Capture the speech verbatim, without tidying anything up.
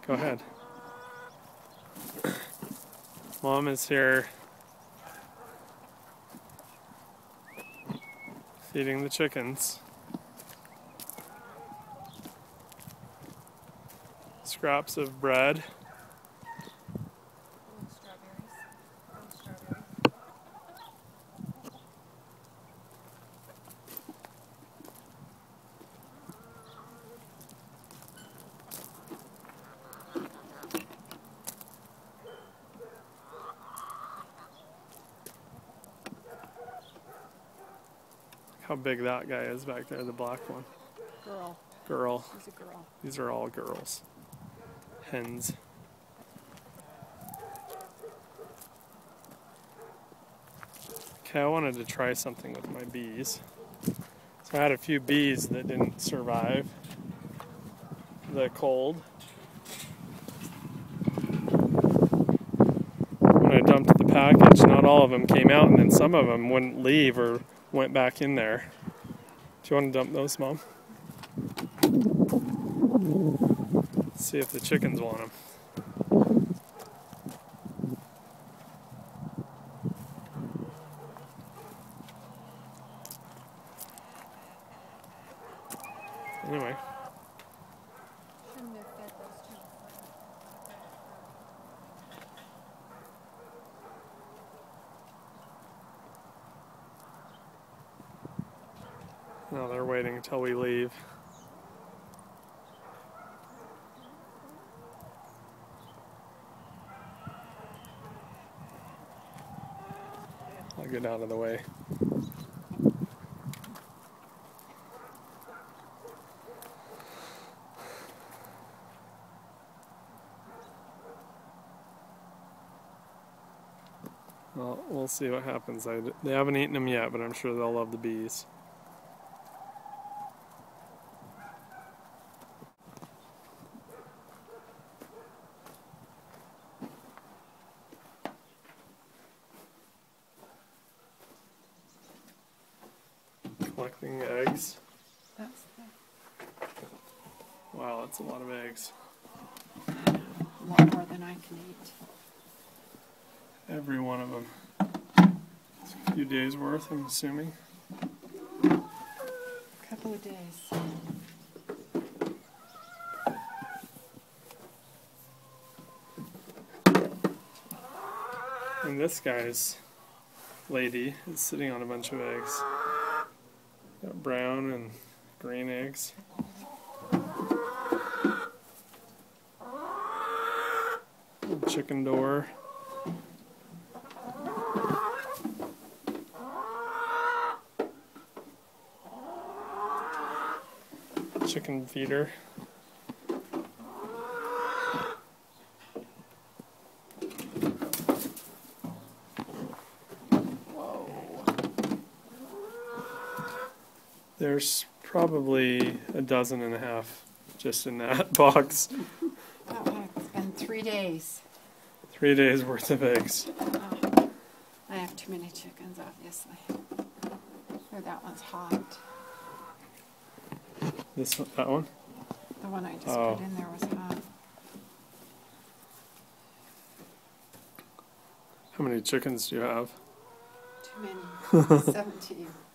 Go ahead. Mom is here feeding the chickens. Scraps of bread. How big that guy is back there, the black one. Girl. Girl. He's a girl. These are all girls. Hens. Okay, I wanted to try something with my bees. So I had a few bees that didn't survive the cold. When I dumped the package, not all of them came out, and then some of them wouldn't leave or went back in there. Do you want to dump those, Mom? Let's see if the chickens want them. Anyway. No, they're waiting until we leave. I'll get out of the way. Well, we'll see what happens. I, they haven't eaten them yet, but I'm sure they'll love the bees. Collecting eggs. That's the... Wow, that's a lot of eggs. A lot more than I can eat. Every one of them. It's a few days worth, I'm assuming. A couple of days. And this guy's lady is sitting on a bunch of eggs. Got brown and green eggs. Chicken door. Chicken feeder. Whoa. There's probably a dozen and a half just in that box. Oh, it's been three days. Three days worth of eggs. Oh, I have too many chickens, obviously. Or that one's hot. This one, that one? The one I just Oh. put in there was hot. How many chickens do you have? Too many. Seventeen.